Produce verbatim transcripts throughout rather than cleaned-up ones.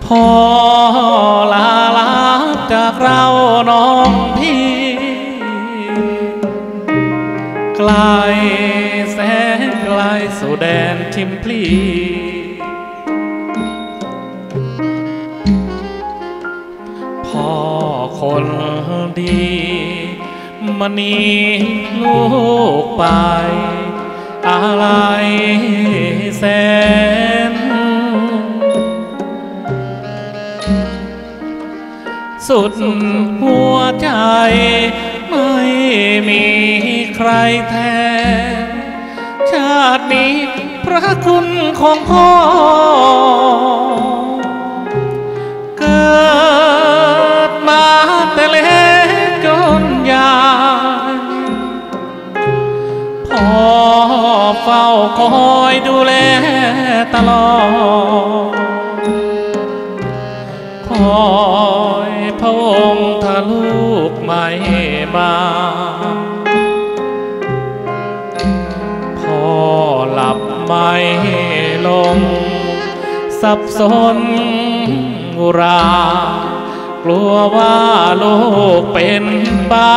พอลาลาจากเราน้องพี่ไกลแสนไกลสู่แดนทิมพลีพ่อคนดีมันนี้ลูกไปอะไรแสนสุดหัวใจไม่มีใครแทนชาตินี้พระคุณของพ่อเกิดมาแต่เล็กจนใหญ่พ่อเฝ้าคอยดูแลตลอดคอยพระองค์ถ้าลูกไม่มาพ่อหลับไม่ลงสับสนอุรากลัวว่าลูกเป็นบ้า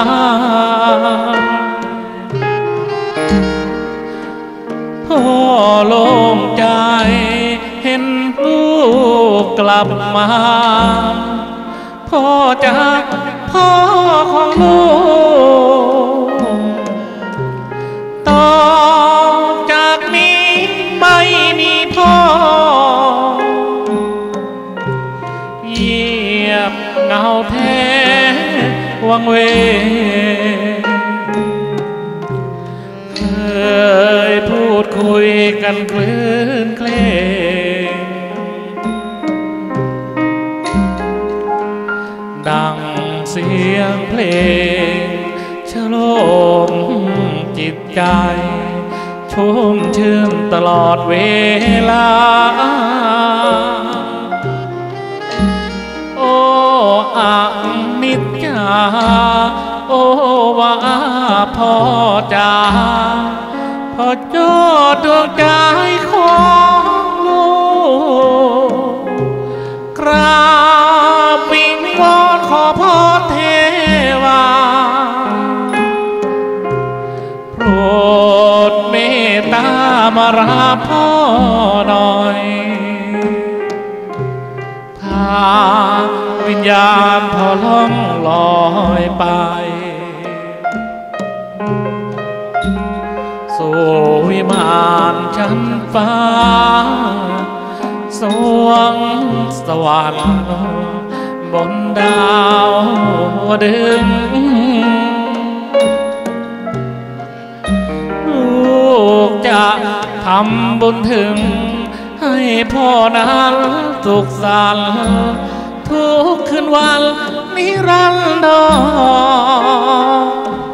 พ่อโล่งใจเห็นลูกกลับมาพ่อจากพ่อของลูกต่อจากนี้ไม่มีพ่อเยียบเงาแท้วังเวเคยพูดคุยกันคลื่นเคลงดังเสียงเพลงฉโลมจิตใจชุ่มชื่นตลอดเวลาโอ้อานิจจาโอ้ว่าพ่อจ๋าพ่อยอดดวงใจของลูกกราบวิงวอนขอพรเทวาโปรดเมตตามารับพ่อหน่อยพาวิญญาณพ่อล่องลอยไปสู่วิมานชั้นฟ้าสวงสวรรค์บนดาวดึงลูกจะทำบุญถึงให้พ่อนั้นสุขสันต์ทุกคืนวันนิรันดร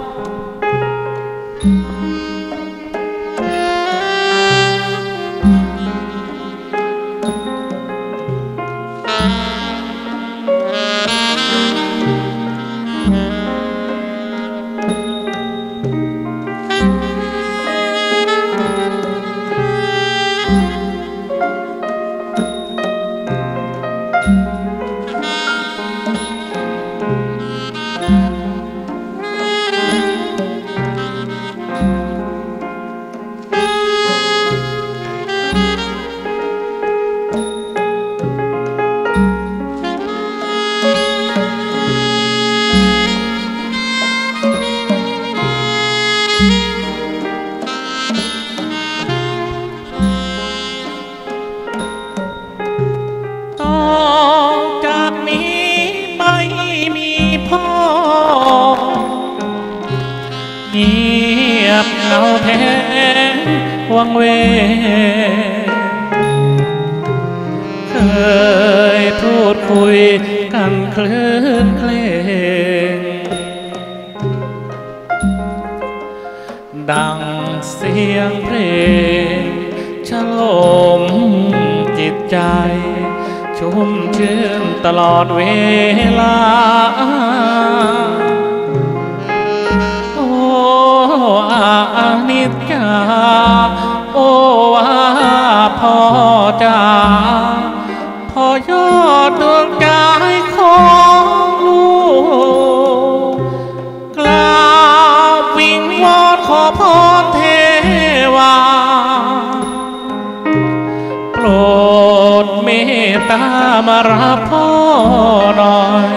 เงียบเงาแท้วังเวเคยพูดคุยกันคลื่นเคลงดังเสียงเพลงฉโลมจิตใจชุ่มชื่นตลอดเวลาอานิจจาโอ้ว่าพ่อจ๋าพ่อยอดรดเมตตามารับพ่อหน่อย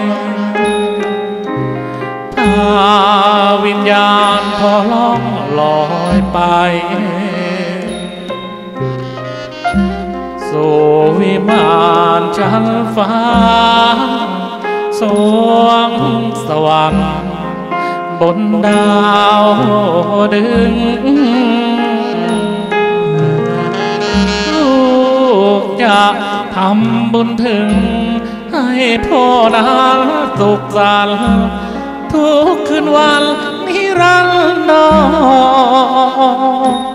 พาวิญญาณพ่อล่องลอยไปสู่วิมานชั้นฟ้าสวงสวรรค์บนดาวดึงลูกจะทำบุญถึงให้พ่อนั้นสุขสันต์ทุกคืนวันนิรันดร